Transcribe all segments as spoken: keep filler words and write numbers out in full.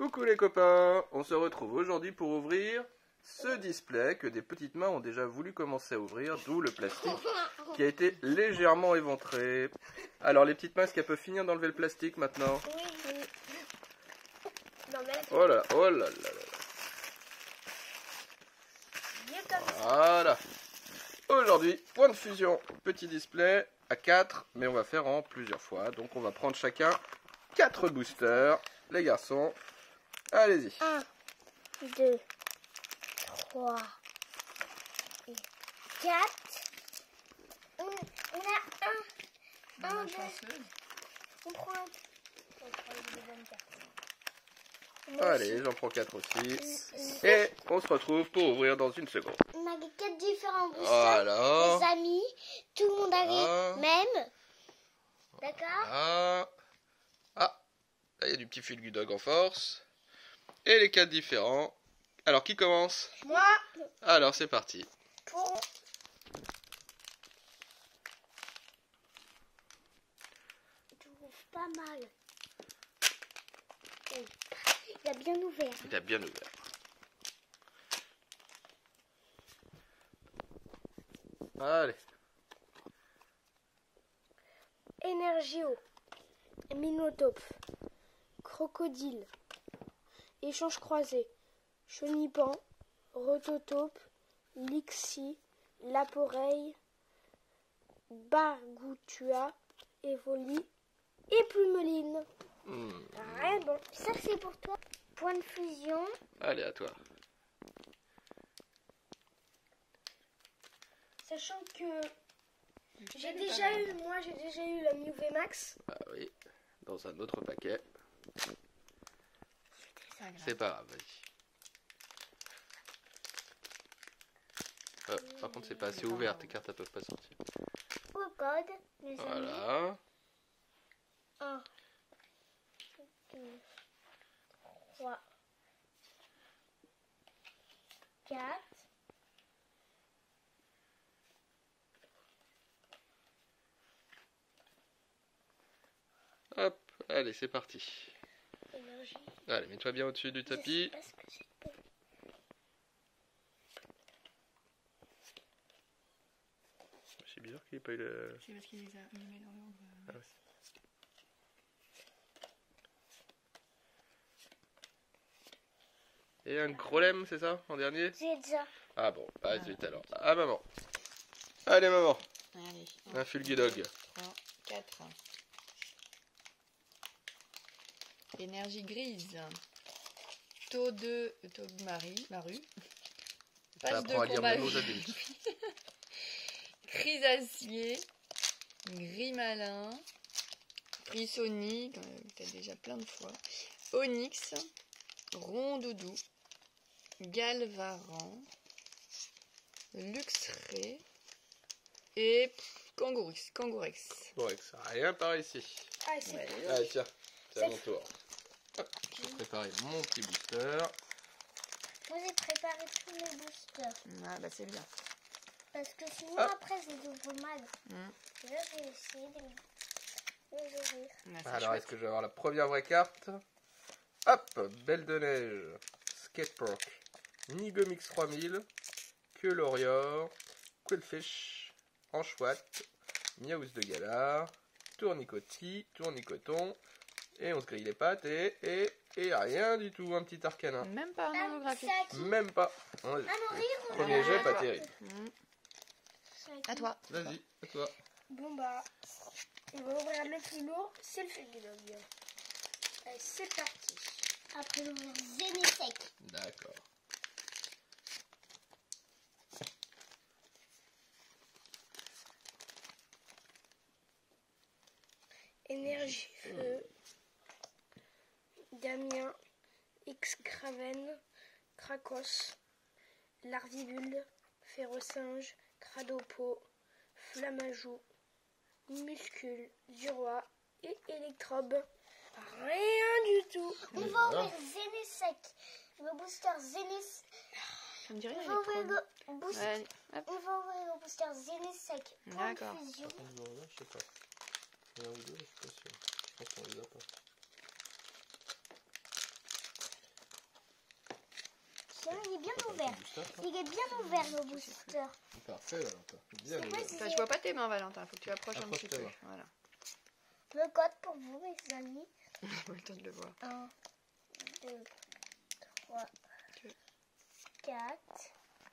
Coucou les copains, on se retrouve aujourd'hui pour ouvrir ce display que des petites mains ont déjà voulu commencer à ouvrir, d'où le plastique qui a été légèrement éventré. Alors les petites mains, est-ce qu'elles peuvent finir d'enlever le plastique maintenant? Oui, oui. Non, mais là, Oh là, oh là là là. Viens comme ça. Voilà. Aujourd'hui, point de fusion, petit display à quatre, mais on va faire en plusieurs fois. Donc on va prendre chacun quatre boosters. Les garçons, allez-y. un, deux, trois et quatre. On, on a un. Un, deux. On prend un. On prend une deuxième carte. Moi Allez, aussi. j'en prends quatre aussi. Et on se retrouve pour ouvrir dans une seconde. On a quatre différents boosters. Voilà. Les amis. Tout le monde a Voilà. les mêmes. D'accord? Ah, ah, là il y a du petit fil du dog en force. Et les quatre différents. Alors qui commence? Moi. Alors c'est parti. Pour... Je trouve pas mal. Oh. Il a bien ouvert. Il a bien ouvert. Allez. Énergio, Minotaure, Crocodile, Échange croisé, Chenipan, Rototope, Lixi, Laporeille, Bargoutua, Evoli et Plumeline. Hmm. Très bon. Ça c'est pour toi. Point de fusion. Allez, à toi. Sachant que j'ai déjà eu, moi j'ai déjà eu la Miu V Max. Ah oui, dans un autre paquet. C'est pas grave, vas-y. Euh, par contre, c'est pas assez ouvert, tes cartes elles peuvent pas sortir. Au code, les amis. Voilà. un, deux, trois, quatre. Hop, allez, c'est parti. Énergie. Allez, mets-toi bien au-dessus du tapis. Je sais pas ce que c'est. C'est bizarre qu'il n'y ait pas eu le... C'est parce qu'il les a mis dans l'ordre. Ah, ouais. Et un gros lemme, c'est ça, en dernier? J'ai déjà. Ah bon, bah zut alors. Ah maman. Allez maman, Allez. un Fulgudog. trois, quatre. Énergie grise. Taux de... Taux de Marie. Maru. Ça Passe de apprend à lire combat. même aux adultes. Chrysacier. Gris malin. Frissoni. T'as déjà plein de fois. Onyx. Rondoudou. Galvaran. Luxray. Et Kangourex. Kangourex. Bon, avec ça, rien par ici. Ah, c'est Ouais. bon. Allez, tiens, c'est à mon C'est- tour. Hop, je vais préparer mon petit booster. Moi j'ai préparé tous mes boosters. Ah bah c'est bien. Parce que sinon Ah. après je les ouvre mal. Mm. Et là j'ai essayé de les de les ouvrir. Ah, c'est Alors, chouette. est-ce que je vais avoir la première vraie carte? Hop, Belle de Neige, Skatepark, Nigomix trois mille, Queulorior, Quillfish, Anchouette, Miaous de Galar, Tournicoti, Tournicoton, et on se grille les pattes, et, et, et rien du tout, un petit Arcanin. Même pas un Ah, holographique. c'est à qui? Même pas. Ouais, Ah, Marie, on premier a- jet, à pas toi. terrible. Mm. C'est à qui? À toi. Vas-y, à toi. Bon bah, on va ouvrir le plus lourd, c'est le Fulgudog. Allez, c'est parti. Après l'ouvrir Zenesec. D'accord. Énergie feu. Damien. X-Craven. Krakos. Larvibule. Férocinge. Cradopo. Flamajou. Muscule. Duroi. Et Électrobe. Rien du tout. On va Voilà. ouvrir Zenesec. Le booster Zenesec. Ça me dit rien. On les va ouvrir prods. le booster. Allez, hop. On va ouvrir le booster Zenesec. Point de D'accord. fusion. Je sais pas. Il y en a deux, je suis pas sûr. Je pense qu'on les a pas. Tiens, il est bien T'as pas ouvert. le booster, toi Il est bien ouvert le booster. Parfait, Valentin. Bien C'est quoi, ouvert. c'est- Enfin, je vois pas tes mains, Valentin. Faut que tu approches un Approche petit tes peu. mains. Voilà. Le code pour vous, mes amis. J'ai pas le temps de le voir. un, deux, trois, Tu- quatre.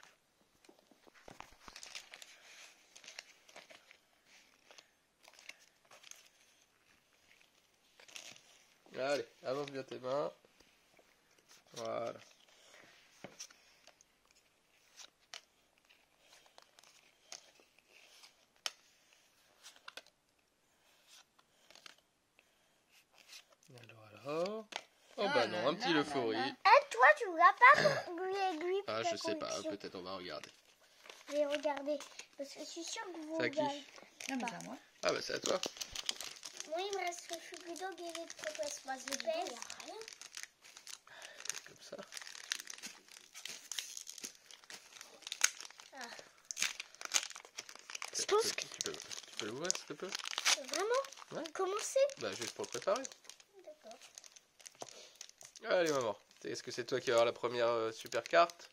Allez, avance bien tes mains. Voilà. Alors, alors. Oh Ah bah là non, un petit là euphorie. là là. Eh, toi, tu l'as pas pour lui aiguille pour Ah, ta je sais pas, collection. peut-être on va regarder. Je vais regarder. Parce que je suis sûre que vous C'est à qui? regardez. Non, mais c'est à moi. Ah bah c'est à toi. Moi, il me reste le Fugudog et les Protoplasma. Je pèse. Rien. Comme ça. Ah. Tu Je pense peux, tu peux, tu peux l'ouvrir s'il te plaît? Vraiment? Ouais. Comment c'est? Bah juste pour le préparer. D'accord. Allez maman, est-ce que c'est toi qui vas avoir la première euh, super carte?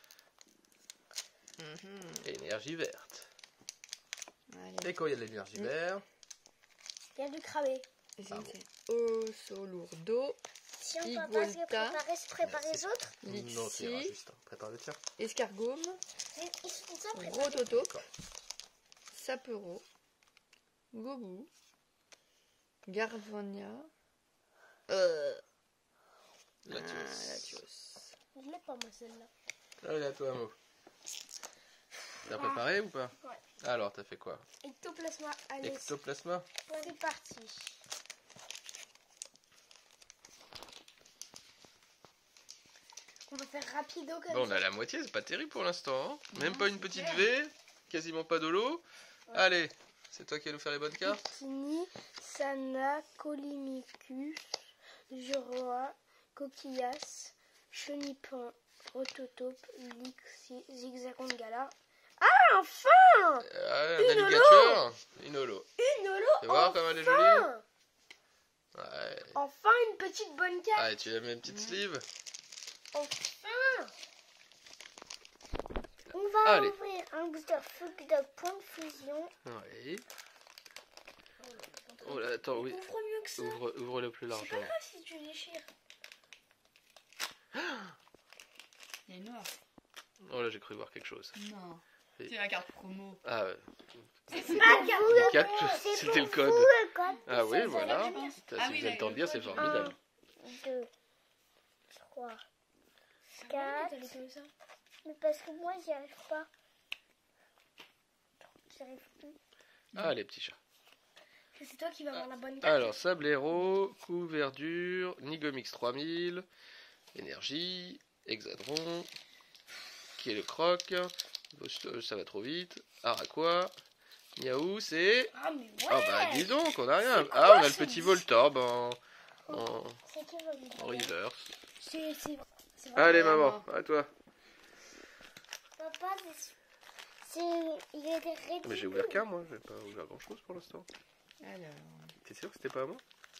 Mhm. Énergie verte. Allez. Et quand il y a de l'énergie Mm. verte, Il y a du cramé. Et Ah c'est Osso Lourdo, Si on peut pas se les Igualta. préparer, se préparer Ouais, les autres. non, tu iras Lixi, juste. hein. Prépare le tien. Escargome, Ils ils sont ça préparés. Rototope, D'accord. Sapero, Gobu, Garvania, euh, Là tu ah, vas. Latios. Je l'ai pas, moi, celle-là. Allez, à toi, Mo. T'as préparé ou pas? Ouais. Alors, t'as fait quoi? Ectoplasma, allez, Ectoplasma? c'est parti. On va faire rapido comme Bon, on ça. a la moitié, c'est pas terrible pour l'instant. Hein. Même pas une petite V, quasiment pas d'holo. Allez, c'est toi qui vas nous faire les bonnes cartes? Bikini, Sana, Colimicus, Juroa, Coquillas, Chenipan, Rototope, Lixi, Zigzagon de Gala. Ah, enfin! Euh, un Une alligator, une holo. Une holo! Tu vois enfin! comme elle est jolie? Ouais. Enfin, une petite bonne carte! Allez, tu as mes petites sleeves? Enfin! On va Allez. ouvrir un booster Fugdog point de fusion. Oui. Oh là, attends, oui. Ouvre mieux que ça. Ouvre, ouvre-le plus C'est pas largement. grave si tu déchires. Il est noir. Oh là, j'ai cru voir quelque chose. Non. Et- C'est la carte promo. Ah ouais. C'est pas Le quatre, c'est c'était le pour code. vous, le code. Ah oui, Ça, voilà. ça va bien. Putain, Ah si oui, vous avez le temps de le dire, c'est code. formidable. deux, trois, Ah quatre. Mais parce que moi, j'y arrive pas. J'y arrive plus. Ah, les petits chats. C'est toi qui vas avoir la bonne carte. Alors, Sablero, Couverdure, Nigomix trois mille, Énergie, Hexadron, qui est le croc, ça va trop vite, Araqua, Miaou, c'est... Ah, mais ouais! Ah bah dis donc, on a rien. C'est Ah, quoi on a le ce petit disque Voltorb en, en, C'est qui va me dire? en reverse. C'est c'est- c'est vrai. Allez Ouais, maman, à toi. Papa, c'est- c'est. Il est réduit. Mais j'ai ouvert qu'un moi, j'ai pas ouvert grand chose pour l'instant. Alors, T'es sûr que c'était pas à moi?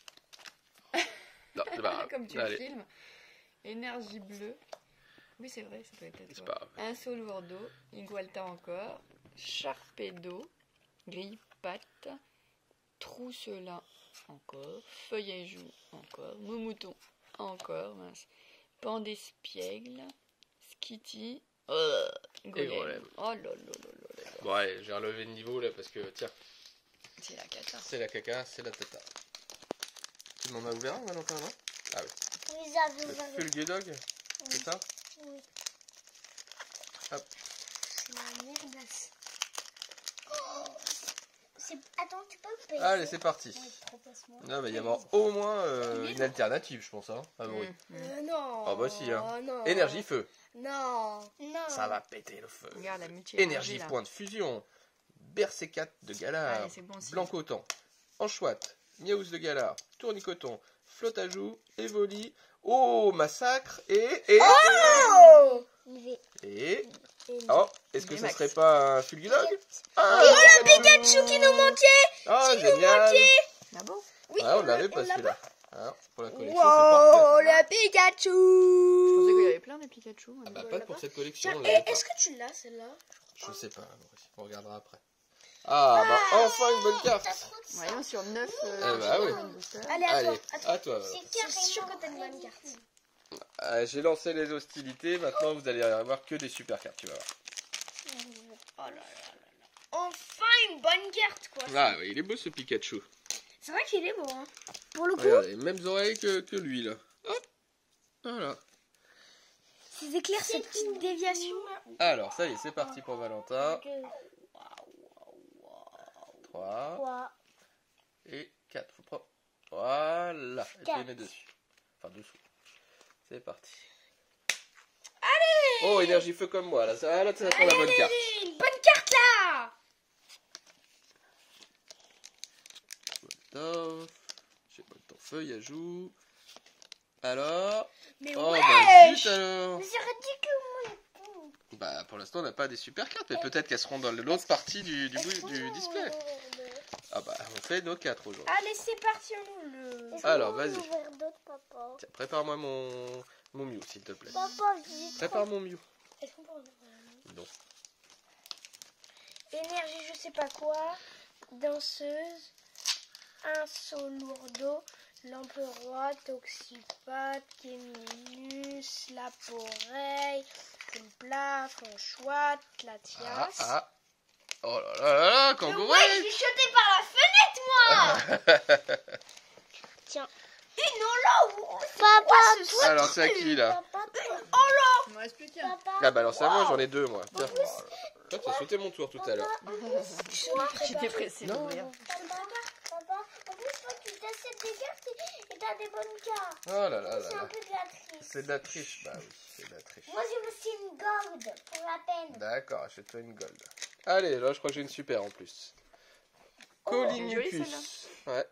Non, c'est pas grave. comme tu Allez, filmes, énergie bleue. Oui, c'est vrai, ça peut être c'est toi. pas grave. Un Solourdo, Igualta encore, Charpedo, Grille-Patte, Trousselin encore, Feuillet-Joux encore, Moumouton encore, mince, Pandespiègle, Skitty, euh, Golem. Golem. Oh là là là là là. Bon allez, j'ai relevé le niveau là parce que tiens, C'est la cata. c'est la caca, c'est la tata. Tu m'en as ouvert un Valentin, non? Ah oui. Vous avez Le ouvert. Fulgudog, c'est ça? Oui. Hop. C'est la merdasse. Oh, c'est- Attends, tu peux me payer? Allez, c'est parti. Ouais, trop passe-moi. Non, mais il y avoir au moins euh, une alternative, je pense. Hein, à bruit. Mmh, mmh. Euh, non. Ah bah si, hein. Non. Énergie feu. Non. Non. Ça va péter le feu. Regarde la multi Énergie point de fusion. Bersécat de Galar. Allez, c'est bon, c'est Blanc coton. Anchouette. Miaous de Galar. Tournicoton. Flottajoux. Évoli. Oh, massacre. Et. Et. Oh. Il est. Et. Et... Oh, est-ce que Il est ça max. serait pas un Fulgudog? Ah, Il y a un Pikachu qui nous manquait. ah génial. Ah bon? Oui, Ah, on l'avait l'a pas pas. celui-là. Ah, pour la collection, Wow, c'est parfait. le Pikachu. Je pensais qu'il y avait plein des Pikachu. Ah bah, on pas l'a pour pas. cette collection. Tiens, on et l'avait pas. est-ce que tu l'as celle-là? Je sais pas, Maurice, on regardera après. Ah, bah enfin une bonne carte. Voyons sur neuf Eh bah oui. Allez, à Allez, toi. À toi. à toi. C'est sûr que t'as une bonne carte. Ah, j'ai lancé les hostilités, maintenant vous allez avoir que des super cartes, tu vas voir. Oh là là là là. Enfin une bonne carte, quoi. Ah, oui, il est beau ce Pikachu. C'est vrai qu'il est beau, hein. Pour le coup, Regardez, mêmes oreilles que, que lui, là. Hop, voilà. ces éclairs, cette petite déviation là. Alors, ça y est, c'est parti pour Valentin. trois trois. et quatre. Faut prendre. Voilà, et tu Quatre. les mets dessus. Enfin, dessous. C'est parti. Allez! Oh, énergie feu comme moi, là. Ça, là, ça prend la bonne Allez, carte. une bonne carte là. Top. J'ai pas le temps. Feuille à joue. Alors. Mais Oh, ouais. bah zut alors. Mais c'est ridicule. Bah, pour l'instant, on n'a pas des super cartes, mais peut-être qu'elles seront dans l'autre partie du, du, bout- du display. Ah bah, on fait nos quatre aujourd'hui. Allez, c'est parti, on le. Alors, vas-y. d'autres, papa. Tiens, prépare-moi mon, mon Mew, s'il te plaît. Papa, je dis Prépare mon Mew. Est-ce qu'on peut en ouvrir un? Non. Énergie, je sais pas quoi. Danseuse. Un saut lourdeau. Lampe roi. Toxipathe. Kéminus. Laporeille. Plat. Franchouat. Ah, Latias. ah. Oh là là là là, Mais kangourou. ouais, je l'ai jeté par la fenêtre, moi. Tiens. Une holo. Papa, Alors, c'est à qui, là? Il me reste plus qu'un. Ah bah alors, c'est à moi, j'en ai deux, moi. Tiens. Toi, tu as sauté mon tour tout à l'heure. J'étais pressée Non. d'ouvrir. Papa, papa, en plus, toi, tu t'achètes des cartes et t'as des bonnes cartes. Oh là là là C'est un là. peu de la triche. C'est de la triche. Bah oui, c'est de la triche. Moi, j'ai aussi une gold pour la peine. D'accord, achète-toi une gold. Allez, là, je crois que j'ai une super en plus. Oh, elle est jolie, Collinicus. Ouais.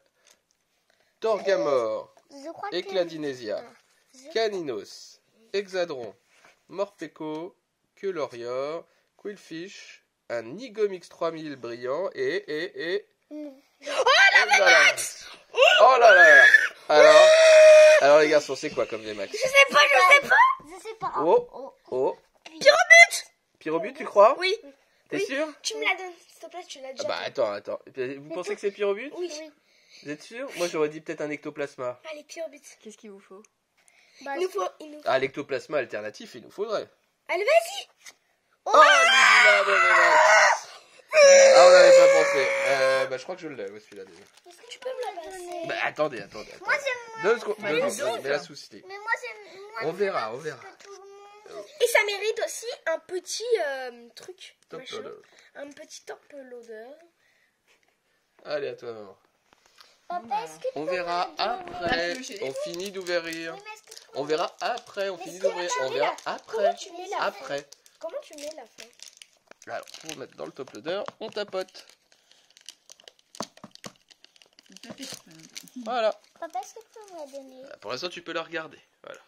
Torgamore. Je crois Ecladinesia. Je- Caninos. Hexadron. Morpeko. Queulorior. Quillfish. Un Nigomix trois mille brillant. Et, et, et... Mm. Oh là là. Oh là là. Alors, alors les garçons, c'est quoi comme V MAX? Je sais pas, je sais pas. Je sais pas. Oh, oh. Pyrobut. Pyrobut, tu crois? Oui. T'es Oui. sûr? Tu me la donnes, s'il te plaît, tu l'as Ah déjà. bah attends, attends. Vous pensez que c'est Pyrobut? Oui. Vous êtes sûr? Moi j'aurais dit peut-être un ectoplasma. Allez, Pyrobut. Qu'est-ce qu'il vous faut? Il nous faut, il nous faut. Ah, l'ectoplasma alternatif, il nous faudrait. Allez, vas-y. Oh, Ludila de V MAX. Ah, on n'avait pas pensé. Euh, bah je crois que je l'ai, ouais, celui-là déjà. Est-ce que tu peux me la donner? Bah attendez, attendez. attendez. Moi, c'est Deux secondes, Bah, deux les secondes, autres. mais la souci. Mais moi, c'est moi. On verra, on verra. Et ça mérite aussi un petit euh, truc. Top machin. loader. Un petit top loader. Allez, à toi, maman. Papa, est-ce que On verra après. Ah, On finit d'ouvrir. Oui, mais est-ce que tu peux- On verra après, on Mais finit c'est d'ouvrir. la On fin, verra là. après. Comment tu mets la fin Après. Comment tu mets la fin? Alors, pour mettre dans le top loader, on tapote. Voilà. Papa, est-ce que tu peux me la donner? Pour l'instant, tu peux la regarder. Voilà.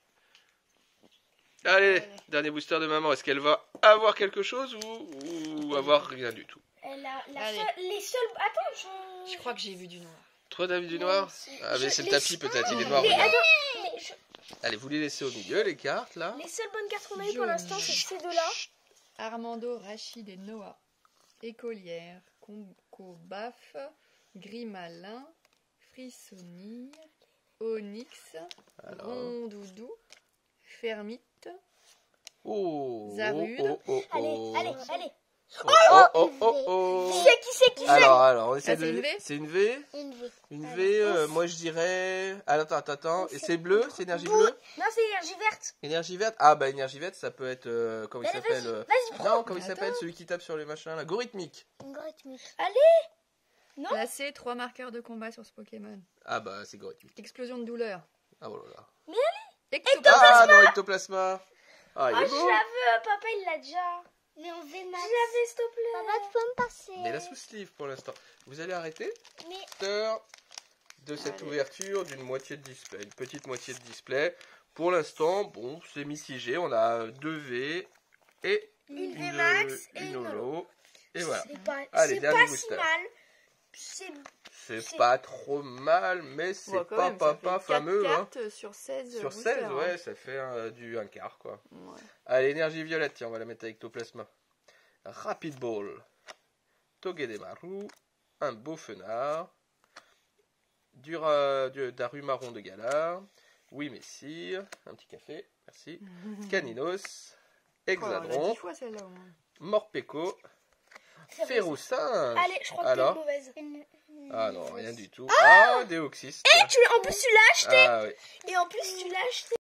Allez, Allez. dernier booster de maman. Est-ce qu'elle va avoir quelque chose ou, ou avoir rien du tout? Elle a la Allez. seule, les seuls. Attends, je. Je crois que j'ai vu du noir. Trop d'avis du noir? Ah, mais Je- c'est le les- tapis peut-être, il est noir. Mais regarde. attends, mais je- Allez, vous les laissez au milieu, les cartes, là. les seules bonnes cartes qu'on a eues pour Jaune. l'instant, c'est ces deux-là. Armando, Rachid et Noah. Écolière, Conco, Baf, Grimalin, Frissonnier, Onyx, Alors. Rondoudou, Fermite, Oh, Zarude. oh, oh, oh, Allez, oh. allez, allez. Oh, oh, oh, oh, oh. Qui c'est, qui c'est, qui c'est? Alors, alors, on essaie Ah, c'est de... une V C'est une V? Une V. Une Allez. V, euh, moi je dirais... Ah, attends, attends, attends. Et c'est bleu? C'est énergie bleue? Non, c'est énergie verte. Énergie verte? Ah, bah énergie verte, ça peut être... euh, comment il Allez, s'appelle? vas-y, euh, vas-y, prends. Non, comment il Attends. s'appelle celui qui tape sur les machins là? Gorithmique. Une rythmique. Allez. Placez trois marqueurs de combat sur ce Pokémon. Ah, bah c'est gorithmique. Explosion de douleur. Ah, oh là là. Ectoplasma. Ah, non, ectoplasma. Ah, il Ah, est je beau. la veux, papa, il l'a déjà. Mais on veut ma. Je la veux, s'il te plaît. Papa, tu peux me passer. Mais la sous-sleeve pour l'instant. Vous allez arrêter Mais. Heure de cette Allez. ouverture d'une moitié de display, une petite moitié de display. Pour l'instant, bon, c'est mitigé. On a deux V et Une une, V max et une une holo. holo. Et voilà. C'est pas, Allez, c'est dernier pas si booster. mal. c'est... C'est C'est- pas trop mal, mais c'est Ouais, quand pas même, ça papa fait fameux. quatre Hein. cartes sur seize. Sur boosters, seize, hein. ouais, ça fait euh, du un quart, quoi. Ouais. Allez, énergie violette, tiens, on va la mettre avec Ectoplasma. Rapid Ball. Togedemaru. Un beau fenard. Du, ra- du Daru marron de Galar. Oui, Messi. Un petit café, merci. Caninos. Oh, on l'a Hexadron. dix fois celle-là au moins. Morpeko. c'est Féroussin. Allez, je crois que Alors t'es mauvaise. Ah non, rien du tout. Ah, Deoxys. Et tu l'as- en plus tu l'as acheté. Ah oui. Et en plus tu l'as acheté.